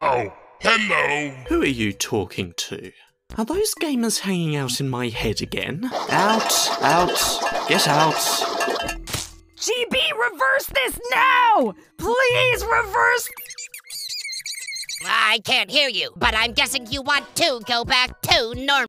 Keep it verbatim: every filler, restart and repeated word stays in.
Oh, hello! Who are you talking to? Are those gamers hanging out in my head again? Out, out, get out. G B, reverse this now! Please reverse... I can't hear you, but I'm guessing you want to go back to normal.